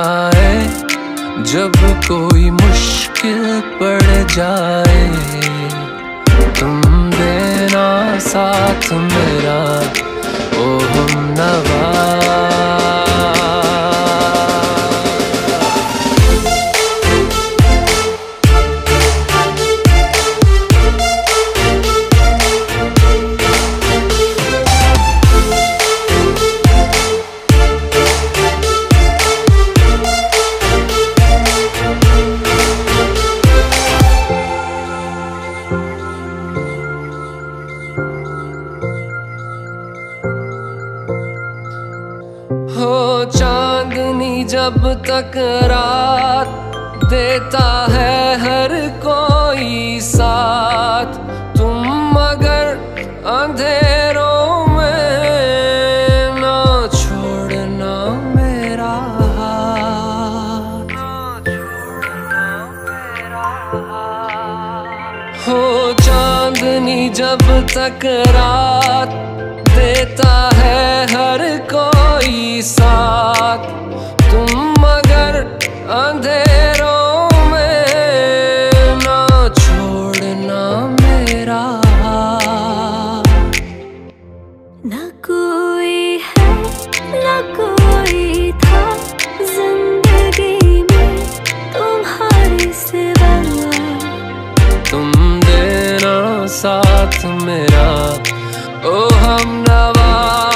आए जब कोई मुश्किल पड़ जाए, तुम देना साथ मेरा ओ हमनवा। हो चांदनी जब तक रात देता है हर कोई साथ, तुम मगर अंधेरों में ना छोड़ना मेरा हाथ। हो चांदनी जब तक रात देता है हर कोई साथ, तुम मगर अंधेरों में ना छोड़ना मेरा हाथ। ना कोई है ना कोई था जिंदगी में तुम्हारे सिवा, तुम देना साथ मेरा ओ हमनवा।